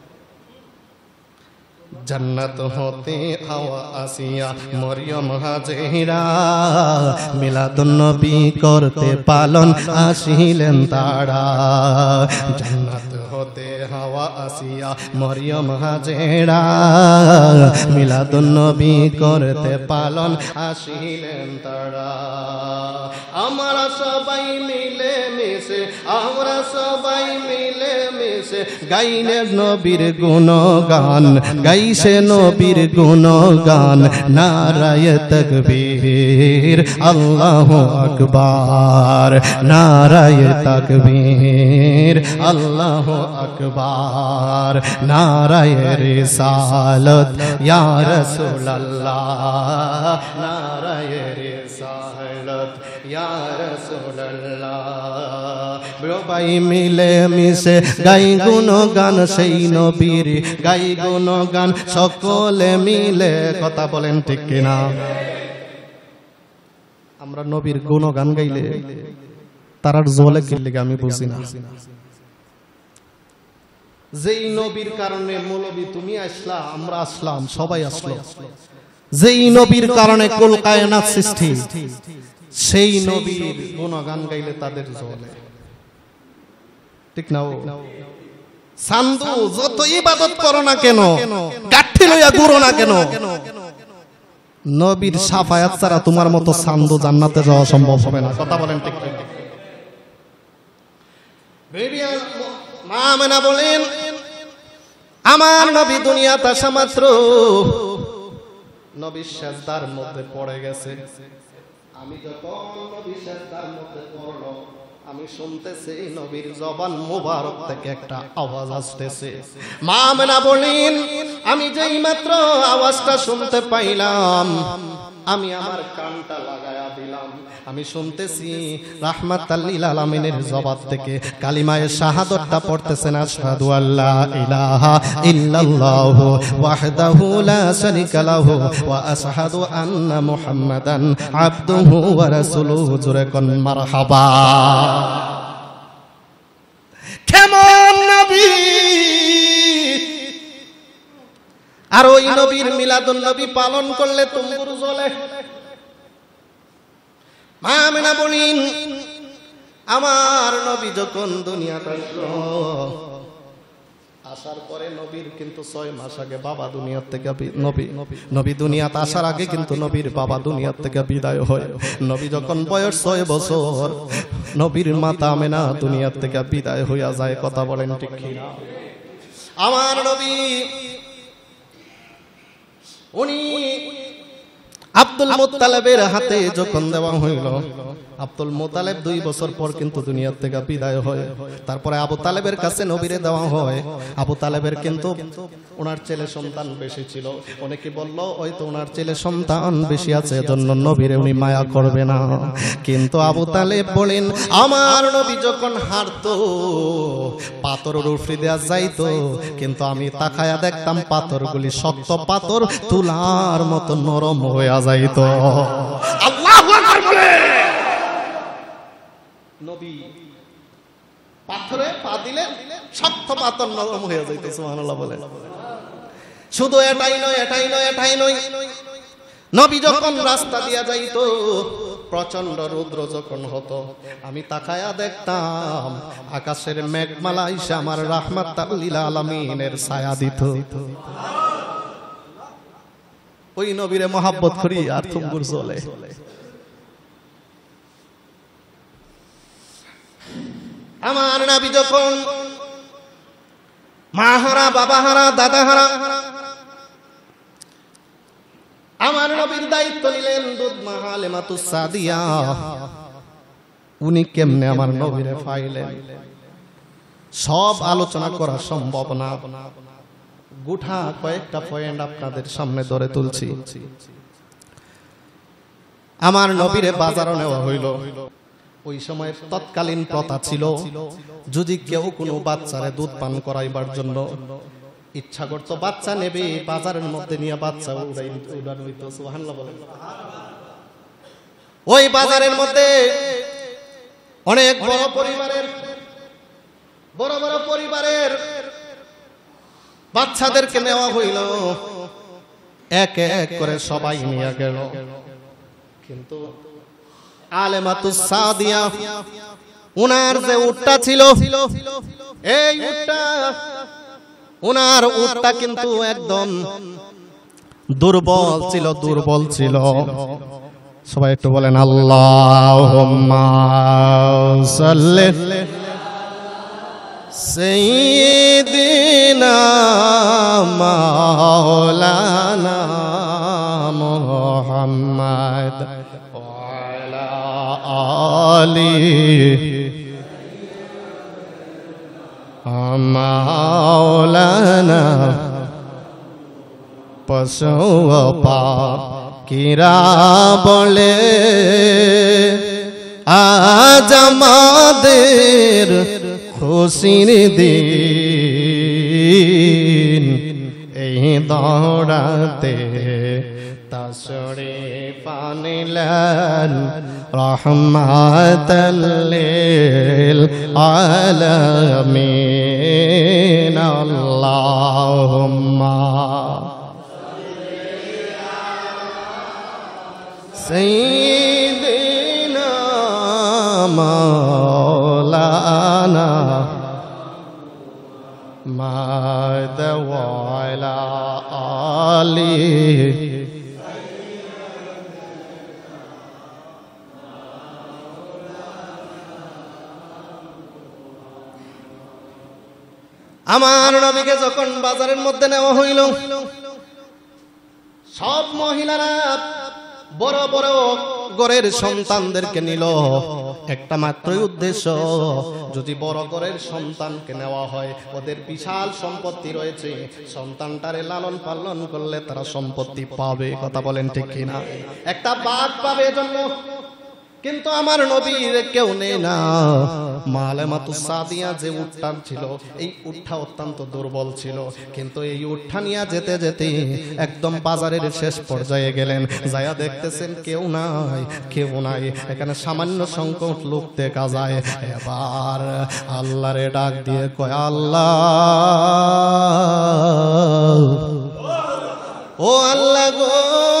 Speaker 1: जन्नत होते हवा आसिया मरियम हाजेरा मिलादुन नबी करते पालन आसिलेन तारा जन्नत होते हवा आसिया मरियम हाजेरा मिलादुन नबी करते पालन आसिलेन तारा আমরা সবাই মিলে মিশে আমরা সবাই মিলে মিশে গাইনে নবীর গুণগান গাইছে নবীর গুণগান নারায়ে তাকবীর আল্লাহু আকবার নারায়ে তাকবীর আল্লাহু আকবার নারায়ে রিসালাত ইয়া রাসূলুল্লাহ নারায়ে রিসালাত ইয়া রাসূলুল্লাহ সবাই মিলে মিশে গাই গুণগান সেই নবীর গাই গুণগান সকলে মিলে কথা বলেন ঠিক কিনা আমরা নবীর গুণগান গাইলে তারার জলে কি লাগে আমি বুঝি না যেই নবীর কারণে মৌলবী তুমি আসলা আমরা আসলাম সবাই আসলো যেই নবীর কারণে কুল কায়নাত সৃষ্টি সেই নবীর গুণগান গাইলে তাদের জলে ঠিক না সান্দু যত ইবাদত করো না কেন গাঠি লইয়া ঘুরো না কেন নবীর শাফায়াত ছাড়া তোমার মতো সান্দু জান্নাতে যাওয়া সম্ভব হবে না কথা বলেন ঠিক ঠিক মা আমেনা বলেন আমার নবী দুনিয়াতে আসা মাত্র নবী সিজদার মধ্যে পড়ে গেছে আমি যখন নবী সিজদার মধ্যে পড়লো আমি শুনতেছি নবীর জবান মুবারক থেকে একটা আওয়াজ আসতেছে মা আমেনা বলেন আমি যেই মাত্র আওয়াজটা শুনতে পাইলাম আমি আমার কানটা লাগায়া দিলাম আমি শুনতেছি রাহমাতাল লিল আলামিনের জবান থেকে কালিমায়ে শাহাদাতটা পড়তেছেন আশহাদু আল্লা ইলাহা ইল্লাল্লাহু ওয়াহদাহু লা শারীকা লাহু ওয়া আশহাদু আন্না মুহাম্মাদান আবদুহু ওয়া রাসূলুহু জোরে কোন মারহাবা কেমন নবী আর ওই নবীর মিলাদুন নবী পালন করলে তুমুর জ্বলে মা আমেনা বলেন আমার নবী যখন দুনিয়াতে আসলো আসার পরে নবীর কিন্তু ছয় মাস আগে বাবা দুনিয়া থেকে নবী নবী দুনিয়াতে আসার আগে কিন্তু নবীর বাবা দুনিয়া থেকে বিদায় হয় নবী যখন বয়স ছয় বছর নবীর মাতা আমেনা দুনিয়া থেকে বিদায় হইয়া যায় কথা বলেন ঠিক কি না আমার নবী উনি আব্দুল মুত্তালিবের হাতে যখন দেওয়া হইল আব্দুল মুত্তালিব দুই বছর পর কিন্তু দুনিয়া থেকে বিদায় হয় তারপরে আবু তালেবের কাছে নবীরে দেওয়া হয় আবু তালেবের কিন্তু ওনার ছেলে সন্তান বেশি ছিল অনেকে বলল হয়তো ওনার ছেলে সন্তান বেশি আছে এজন্য নবীরে উনি মায়া করবে না কিন্তু আবু তালেব বলেন আমার নবী যখন হাঁটতো পাথরের উপরে দেয়া যাইতো কিন্তু আমি তাকায়া দেখতাম পাথরগুলি শক্ত পাথর তুলার মতো নরম হয়ে যাইতো আল্লাহু আকবার বলে নবী পাথরে পা দিলে শক্ত পাথর নরম হয়ে যাইতো সুবহানাল্লাহ বলে শুধু এটাই নয় এটাই নয় এটাই নয় নবী যখন রাস্তা দিয়া যাইতো প্রচন্ড রৌদ্র যখন হতো আমি তাকায়া দেখতাম আকাশের মেঘমালা এসে আমার রাহমাতাল লিল আলামিনের ছায়া দিত ওই নবীরে মহব্বত করি আর তুমগুর চলে আমার নবী যখন মা হারা বাবা হারা দাদা হারা আমার নবীর দায়িত্ব নিলেন দুধ মা হালিমাতুস সাদিয়া উনি কেমনে আমার নবীরে পাইলেন সব আলোচনা করা সম্ভব না গুঠা কয়েকটা পয়েন্ট আপনাদের সামনে ধরে তুলছি আমার নবীরে বাজারে নেওয়া হইল ওই সময় তৎকালীন প্রথা ছিল যদি কেউ কোনো বাচ্চারে দুধ পান করাইবার জন্য ইচ্ছা করতো বাচ্চা নেবে বাজারের মধ্যে নিয়ে বাচ্চা উড়াই উড়ানো হইতো সুবহানাল্লাহ বলেন ওই বাজারের মধ্যে অনেক বড় পরিবারের বড় বড় পরিবারের বাচ্চাদেরকে নেওয়া হইল, এক এক করে সবাই নিয়ে গেল। কিন্তু আলেমাতুস সাদিয়া উনার যে উটটা ছিল, এই উটটা উনার উটটা কিন্তু একদম দুর্বল ছিল, দুর্বল ছিল। সবাই একটু বলেন আল্লাহুম্মা সাল্লি সাইয়্যিদিনা মাওলানা মুহাম্মদ ওয়া আলা আলিহি মাওলানা। পশু পাখিরা বলে আজ আমাদের খুশির দিন, এই দৌড়াতে তাসরে পানিলেন রহমাতাল লিল আলামিন। আল্লাহুম্মা সাইয়্যিদিনা মাওলানা মুহাম্মদ ওয়া আলা আলিহি। আমার নবীকে যখন বাজারের মধ্যে নেওয়া হইল, সব মহিলারা বড় বড় ঘরের সন্তানদেরকে নিল। একটা মাত্রই উদ্দেশ্য, যদি বড় ঘরের সন্তানকে নেওয়া হয়, ওদের বিশাল সম্পত্তি রয়েছে, সন্তানটারে লালন পালন করলে তারা সম্পত্তি পাবে। কথা বলেন ঠিক কিনা? একটা বাঘ পাবে এজন্য। কিন্তু আমার নবীর কেউ নেই না। মা আলেমাতুস সাদিয়া যে উটটা ছিল, এই উটটা অত্যন্ত দুর্বল ছিল। কিন্তু এই উটটা নিয়ে যেতে যেতে একদম বাজারের শেষ পর্যায়ে গেলেন, যায়া দেখতেছেন কেউ নাই, কেউ নাই। এখানে সামান্য সংকট লোক দেখা যায়। এবার আল্লাহরে ডাক দিয়ে কয়, আল্লাহ ও আল্লাহ গো,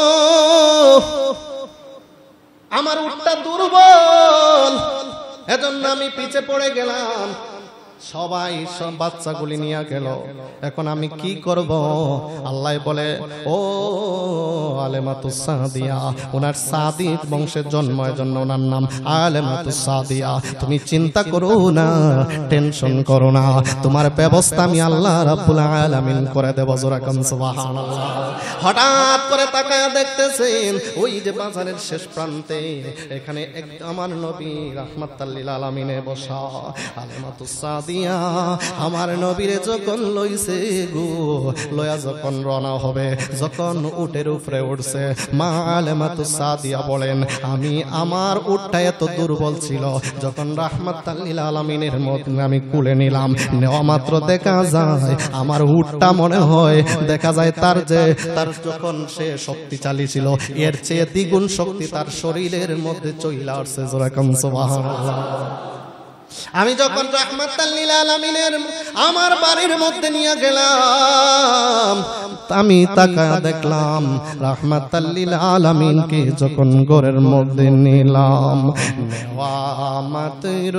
Speaker 1: আমার উটটা দুর্বল, এজন্য আমি পিছে পড়ে গেলাম। সবাই সব বাচ্চাগুলি নিয়ে গেল, এখন আমি কি করব? আল্লাহ বলে, ও আলেমাতুস সাদিয়া, ওনার সাদি বংশের জন্ম, এজন্য ওনার নাম আলেমাতুস সাদিয়া। তুমি চিন্তা করো না, টেনশন করো না, তোমার ব্যবস্থা আমি আল্লাহ রাব্বুল আলামিন করে দেব। জোরে কোন সুবহানাল্লাহ। হঠাৎ করে তাকায় দেখতেছেন, ওই যে বাজারের শেষ প্রান্তে এখানে আমার নবী রাহমাতাল লিল আলামিনে বসা। আলেমাতুস সাদিয়া আমার নবীরে যখন লইছে গো, লয়া যখন রওনা হবে, যখন উটের উপরে উঠছে, মা আলেমাতুস সাদিয়া বলেন, আমি আমার উটটা এত দুর্বল ছিল, যখন রাহমাতাল লিল আলামিনের মত আমি কুলে নিলাম, নেওয়া মাত্র দেখা যায় আমার উটটা মনে হয়, দেখা যায় তার যে তার যখন সে শক্তিশালী ছিল, এর চেয়ে দ্বিগুণ শক্তি তার শরীরের মধ্যে চইলা আসছে। জোরে কোন সুবহানাল্লাহ। আমি যখন রাহমাতাল লিল আলামিনের আমার বাড়ির মধ্যে নিয়ে গেলাম, আমি তাকায়া দেখলাম রাহমাতাল লিল আলামিনকে যখন ঘরের মধ্যে নিলাম, নেওয়া মাত্র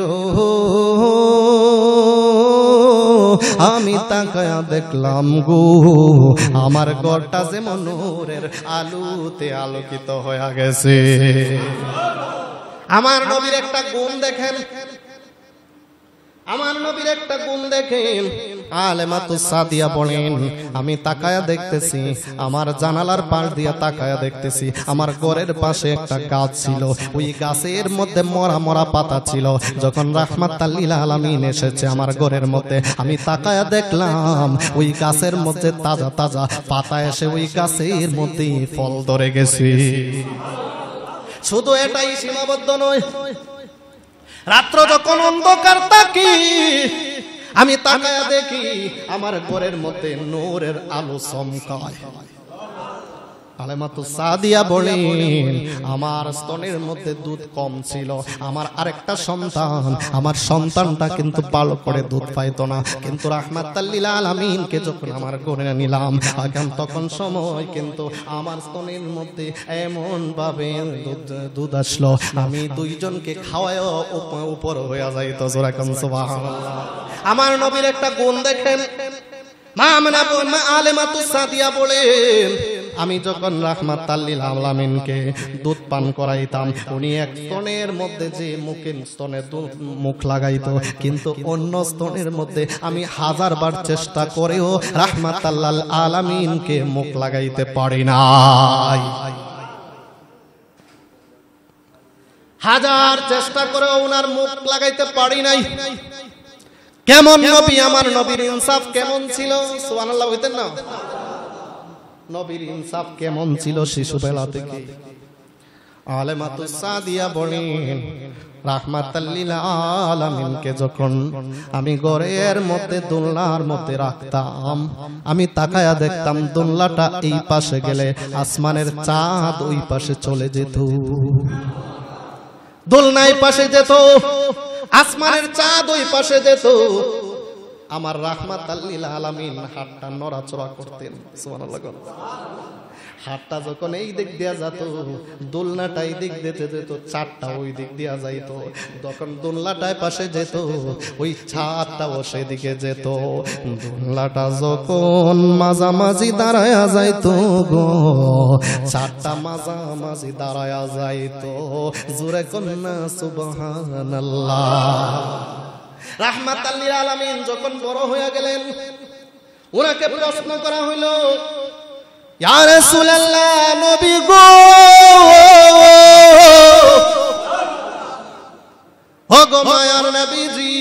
Speaker 1: আমি তাকায়া দেখলাম গো, আমার ঘরটা যেমন নূরের আলোতে আলোকিত হয়ে গেছে। আমার নবীর একটা গুণ দেখেন, আমার নবীর একটা গুণ দেখেন। আলেমাতুস সাদিয়া বলেন, আমি তাকায়া দেখতেছি, আমার জানালার পাশ দিয়া তাকায়া দেখতেছি, আমার ঘরের পাশে একটা গাছ ছিল, ওই গাছের মধ্যে মরা মরা পাতা ছিল। যখন রাহমাতাল লিল আলামিন এসেছে আমার ঘরের মধ্যে, আমি তাকায়া দেখলাম ওই গাছের মধ্যে তাজা তাজা পাতা এসে ওই গাছের মধ্যে ফল ধরে গেছে। শুধু এটাই সীমাবদ্ধ নয়, রাত্র যখন অন্ধকার থাকি, আমি তাকায়া দেখি আমার ঘরের মধ্যে নূরের আলো চমকায়। আলেমাতু সাদিয়া বলেন আমার স্তনের মধ্যে দুধ কম ছিল, আমার আরেকটা সন্তান, আমার সন্তানটা কিন্তু ভালো করে দুধ পাইতো না, কিন্তু রাহমাতাল লিল আলামিনকে যখন আমার করে নিলাম এখন তখন সময় কিন্তু আমার স্তনের মধ্যে এমন ভাবে দুধ দুধ আসলো আমি দুইজনকে খাওয়ায় উপর হয়ে যাইতো। জোরে কোন সুবহানাল্লাহ। আমার নবীর একটা গুণ দেখেন, মা আমেনা মা আলেমাতু সাদিয়া বলেন আমি যখন রাহমাতাল লিল আলামিনকে দুধ পান করাইতাম উনি এক স্তনের মধ্যে যে মুখের স্তনে মুখ লাগাইতো, কিন্তু অন্য স্তনের মধ্যে আমি হাজার বার চেষ্টা করেও রাহমাতাল লিল আলামিনকে মুখ লাগাইতে পারি নাই। হাজার চেষ্টা করেও ওনার মুখ লাগাইতে পারি নাই। কেমন নবী আমার নবীর ইনসাফ কেমন ছিল, সুবহানাল্লাহ বলতেন না? নবীর ইনসাফ কেমন ছিল শিশুবেলা থেকে। আলেমাতু সাদিয়া বলেন রাহমাতাল লিল আলামিনকে যখন আমি ঘরের মধ্যে দোলনার মধ্যে রাখতাম আমি তাকায়া দেখতাম দোলনাটা এই পাশে গেলে আসমানের চাঁদ ওই পাশে চলে যেত, দোলনায় পাশে যেত আসমানের চাঁদ ওই পাশে যেত। আমার রাহমাতাল লিল আলামিন হাতটা নড়াচড়া করতেন, সুবহানাল্লাহ। হাতটা যখন এই দিক দিয়া যেত দোলনাটা এই দিক দিতে যেত, চারটা ওই দিক দিয়া যাইত, যখন দোলনাটায় পাশে যেত ওই ছাদটাও সেদিকে যেত। দোলনাটা যখন মাঝামাঝি দাঁড়ায়া যাইত গো, চারটা মাঝামাঝি দাঁড়ায়া যাইত। জোরে কন্যা সুবহানাল্লাহ। রাহমাতাল লিল আলামিন যখন বড় হয়ে গেলেন ওনাকে প্রশ্ন করা হইল, ইয়া রাসূলুল্লাহ নবী গো, ও গো মায়ার নবীজি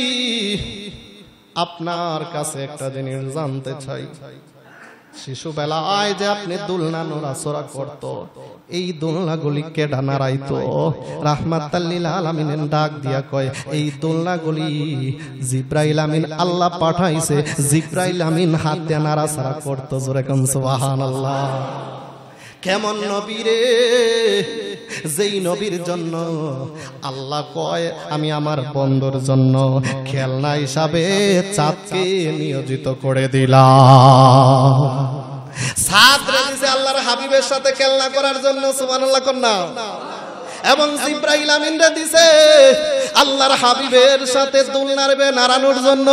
Speaker 1: আপনার কাছে একটা জিনিস জানতে চাই। শিশুবেলায় যে আপনি দোলনা নড়াচড়া করত এই দোলনাগুলি কেডা নাড়াইতো? রাহমাতাল লিল আলামিনের ডাক দিয়া কয় এই দোলনাগুলি জিব্রাইল আমিন আল্লাহ পাঠাইছে, জিব্রাইল আমিন হাত দিয়ে নাড়াচাড়া করতো। জোরে কোন সুবহানাল্লাহ। কেমন নবী রে, যেই নবীর জন্য আল্লাহ কয় আমি আমার বন্ধুর জন্য খেলনা হিসাবে চাঁদকে নিয়োজিত করে দিলাম। চাঁদ রেখেছে আল্লাহর হাবিবের সাথে খেলনা করার জন্য, সুবহানাল্লাহ কন্যা। এবং জিব্রাইল আমিনরে দিছে আল্লাহর হাবিবের সাথে দোলনার বে নাড়ানোর জন্য।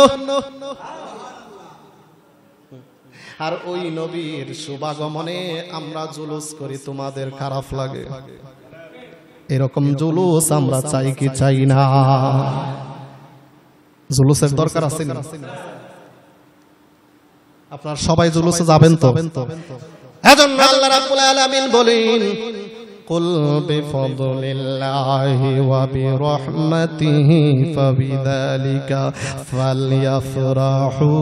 Speaker 1: আর ওই নবীর শুভাগমনে আমরা জুলুস করি, তোমাদের খারাপ লাগে? এরকম জুলুস আমরা চাই কি চাই না? জুলুসের দরকার আছে না? আপনারা সবাই জুলুসে যাবেন তো? এজন্য আল্লাহ রাব্বুল আলামিন বলেন কুল বিফাদলিল্লাহি ওয়া বিরহমাতিহি ফাবিযালিকা ফালইফরাহু।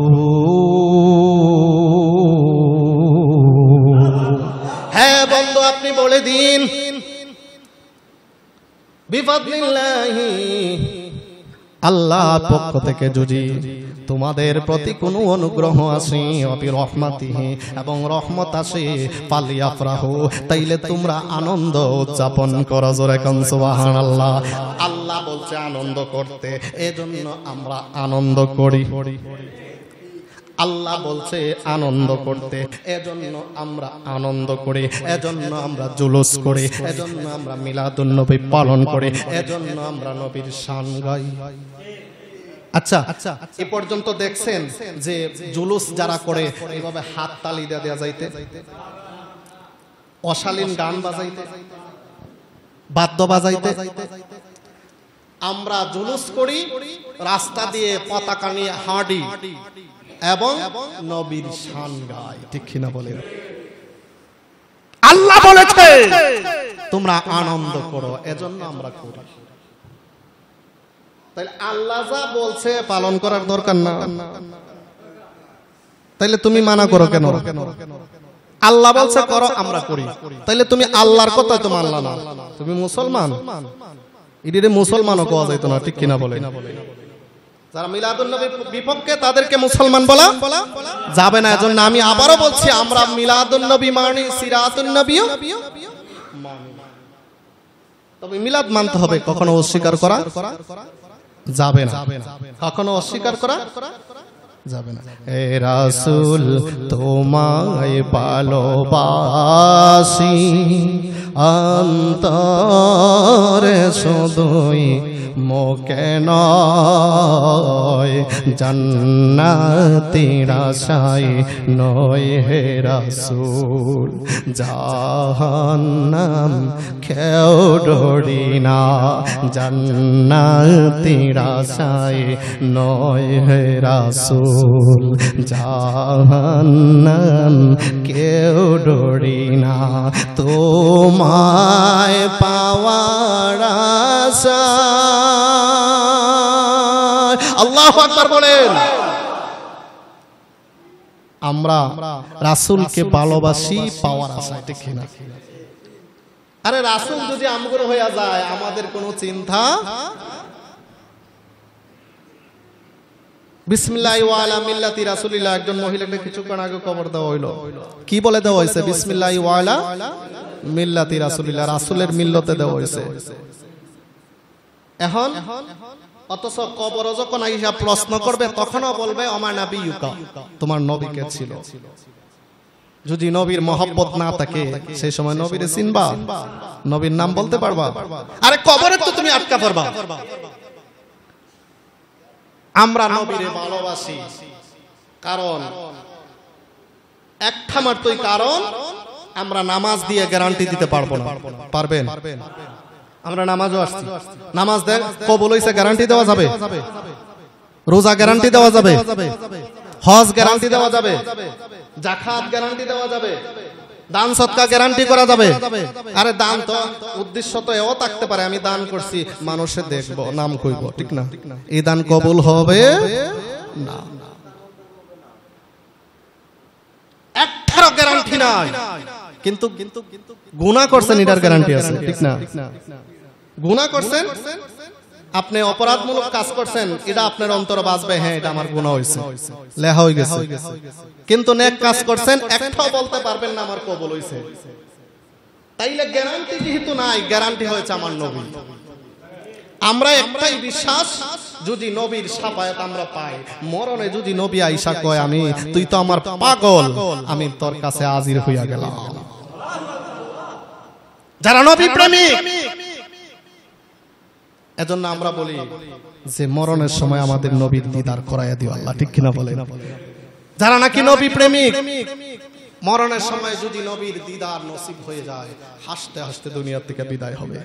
Speaker 1: হ্যাঁ বন্ধু আপনি বলে দিন বিফাদলিল্লাহি আল্লাহর পক্ষ থেকে যদি তোমাদের প্রতি কোনো অনুগ্রহ আসে অবি রহমাতিহি এবং রহমত আসে ফালিয়াফরাহু তাইলে তোমরা আনন্দ উদযাপন করো। জোরে কোন সুবহানাল্লাহ। আল্লাহ বলছে আনন্দ করতে, এজন্য আমরা আনন্দ করি। আল্লাহ বলছে আনন্দ করতে, এজন্য আমরা আনন্দ করি, এজন্য আমরা জুলুস করি, এজন্য আমরা মিলাদুন নবী পালন করি, এজন্য আমরা নবীর শান গাই। আচ্ছা আচ্ছা এ পর্যন্ত দেখছেন যে জুলুস যারা করে এইভাবে হাত তালি দেওয়া যাইতে, অশালীন গান বাজাইতে, বাদ্য বাজাইতে, আমরা জুলুস করি রাস্তা দিয়ে পতাকা নিয়ে হাঁটি এবং নবীর শান গাই। ঠিক কিনা বলেন? আল্লাহ বলেছে তোমরা আনন্দ করো, এজন্য আমরা করি। তাইলে আল্লাহ যা বলছে পালন করার দরকার না? তাইলে তুমি মানা করো কেন? আল্লাহ বলছে করো, আমরা করি। তাইলে তুমি আল্লাহর কথা তো মানলা না, তুমি মুসলমান। এদিকে মুসলমানও কোয়া যাইতো না। ঠিক কিনা বলে? যারা মিলাদুন নবীর বিপক্ষে তাদেরকে মুসলমান বলা যাবে না। এজন্য আমি আবারও বলছি, আমরা মিলাদুন নবী মানি, সিরাতুন নবীও মানি। তবে মিলাদ মানতে হবে, কখনো অস্বীকার করা যাবে না, কখনো অস্বীকার করা যাবে না। এ রাসূল তোমায় ভালোবাসি, অন্তরে শুধুই মুখে নয়, জান্নাতের আশায় নয় হে রাসূল, জাহান্নাম কেউ ডরি না, জান্নাতের আশায় নয় হে রাসূল, জাহান্নাম কেউ ডরি না, তোমায় পাওয়ার আশায়। আল্লাহু আকবার বলেন। আমরা রাসূলকে ভালোবাসি পাওয়ার আশায়, ঠিক না? আরে রাসূল যদি আমগুলো হয়ে যায়, আমাদের কোনো চিন্তা। বিসমিল্লাহি ওয়া আলা মিল্লাতি রাসূলিল্লাহ, একজন মহিলাকে কিছুক্ষণ আগে খবর দেওয়া হইলো, কি বলে দেওয়া হয়েছে? বিসমিল্লাহি ওয়া আলা মিল্লাতি রাসূলিল্লাহ, রাসূলের মিল্লতে দেওয়া হয়েছে। এখন অথচ কবর যখন আইসা প্রশ্ন করবে, তখনও বলবে ওমা নাবিয়ুকা, তোমার নবী কে ছিল? যদি নবীর মহব্বত না থাকে, সেই সময় নবীরে চিনবা? নবীর নাম বলতে পারবা? আরে কবরে তো তুমি আটকা পড়বা। আমরা নবীরে ভালোবাসি কারণ একটা মাত্রই কারণ, আমরা নামাজ দিয়ে গ্যারান্টি দিতে পারবো না। পারবেন? আমরা নামাজও আসছি, নামাজ দেখ কবুল হইছে গ্যারান্টি দেওয়া যাবে? রোজা গ্যারান্টি দেওয়া যাবে? হজ গ্যারান্টি দেওয়া যাবে? যাকাত গ্যারান্টি দেওয়া যাবে? দান সদকা গ্যারান্টি করা যাবে? আরে দান তো উদ্দেশ্য তো এও থাকতে পারে, আমি দান করছি মানুষে দেখবো, নাম কইব, ঠিক না? এই দান কবুল হবে না। একটারও গ্যারান্টি নাই, কিন্তু গুনাহ করছেন এটার গ্যারান্টি আছে, ঠিক না? গুনাহ করছেন, আপনি অপরাধমূলক কাজ করছেন, এটা আপনার অন্তরে বাজবে, হ্যাঁ এটা আমার গুনাহ হইছে, লেখা হয়ে গেছে। কিন্তু নেক কাজ করছেন, একটাও বলতে পারবেন না আমার কবুল হইছে। তাইলে গ্যারান্টি যেহেতু নাই, গ্যারান্টি হয়েছে আমার নবী। আমরা একটাই বিশ্বাস, যদি নবীর শাফায়াত আমরা পাই, মরণে যদি নবী আয়েশা কয় আমি তুই তো আমার পাগল, আমি তোর কাছে হাজির হইয়া গেলাম। যারা নবী প্রেমিক, এজন্য আমরা বলি যে মরণের সময় আমাদের নবীর দিদার করাইয়া দিও আল্লাহ, ঠিক কিনা বলেন? যারা নাকি নবী প্রেমিক, মরণের সময় যদি নবীর দিদার নসিব হয়ে যায়, হাসতে হাসতে দুনিয়া থেকে বিদায় হবে।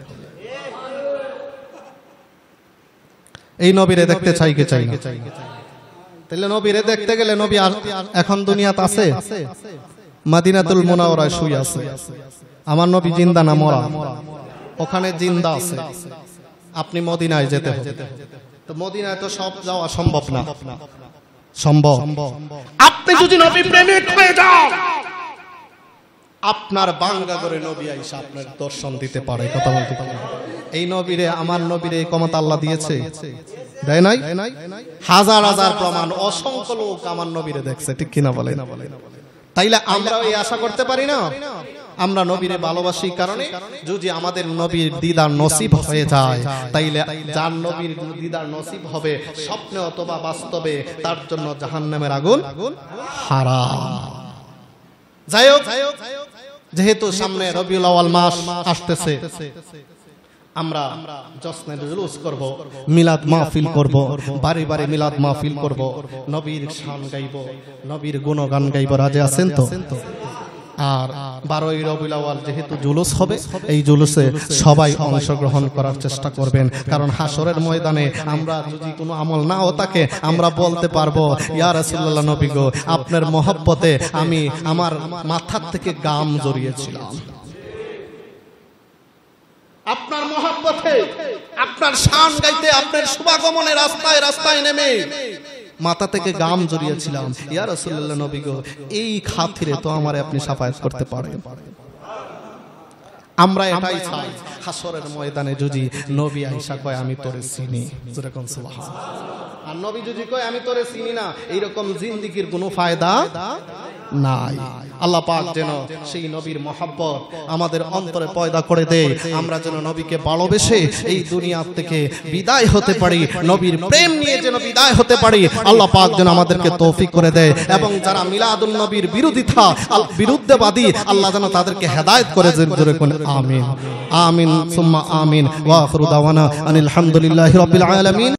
Speaker 1: এই নবীরে দেখতে চাই কে চাই না? তাহলে নবীরে দেখতে গেলে, নবী এখন দুনিয়াতে আছে, মদিনাতুল মুনাওয়ারায় শুয়ে আছে। আমার নবী জিন্দা না মরা? ওখানে জিন্দা আছে। আপনি মদিনায় যেতে হবে, তো মদিনায় তো সব যাওয়া সম্ভব না। সম্ভব? আপনি যদি নবী প্রেমিক হয়ে যান, আপনার বাংলা করে নবী আয়েশা আপনার দর্শন দিতে পারে। কথা বলতে পারে, এই নবীরে, আমার নবীরে এই ক্ষমতা আল্লাহ দিয়েছে, দেয় নাই? হাজার হাজার প্রমাণ, অসংখ্য লোক আমার নবীরে দেখছে, ঠিক কিনা বলেন? তাইলে আমরা এই আশা করতে পারি না? আমরা নবীরে ভালোবাসি কারণে যদি আমাদের নবীর দিদার নসিব হয়ে যায়, তাইলে যার নবীর দিদার নসিব হবে স্বপ্নে অথবা বাস্তবে, তার জন্য জাহান্নামের আগুন হারাম। যাই হোক, যেহেতু সামনে রবিউল আউয়াল মাস আসতেছে, আমরা জশ্নে জুলুস করব, মিলাদ মাহফিল করব, বাড়ি বাড়ি মিলাদ মাহফিল করব, নবীর শান গাইব, নবীর গুণগান গাইব। রাজি আছেন তো? আর বারোই রবিউল আউয়াল যেহেতু জুলুস হবে, এই জুলুসে সবাই অংশগ্রহণ করার চেষ্টা করবেন, কারণ হাসরের ময়দানে আমরা যদি কোনো আমল নাও থাকে, আমরা বলতে পারবো ইয়া রাসূলুল্লাহ নবী গো, আপনার মহব্বতে আমি আমার মাথার থেকে গাম জড়িয়েছিলাম, আপনার মহব্বতে, আপনার শান গাইতে, আপনার শুভাগমনে রাস্তায় রাস্তায় নেমে মাথা থেকে গাম জড়িয়েছিলাম, ইয়া রাসূলুল্লাহ নবী গো, এই খাতিরে তো আমারে আপনি শাফায়াত করতে পারেন। আমরা এটাই চাই, হাসরের ময়দানে যদি নবী আয়েশা কয় আমি তোরে চিনি, যেরকম সুবহানাল্লাহ। আর নবী যদি কয় আমি তোরে চিনি না, এইরকম জিন্দিগির কোনো ফায়দা নাই। আল্লাহ পাক যেন সেই নবীর মহব্বত আমাদের অন্তরে পয়দা করে দেয়, আমরা যেন নবীকে ভালোবেসে এই দুনিয়া থেকে বিদায় হতে পারি, নবীর প্রেম নিয়ে যেন বিদায় হতে পারি। আল্লাহ পাক যেন আমাদেরকে তৌফিক করে দেয়, এবং যারা মিলাদুন নবীর বিরোধিতা বিরুদ্ধবাদী আল্লাহ যেন তাদেরকে হেদায়েত করে জোরে করে আমিন আমিন সুম্মা আমিন। ওয়া আখিরু দাওয়ানা আনিল হামদুলিল্লাহি রাব্বিল আলামিন।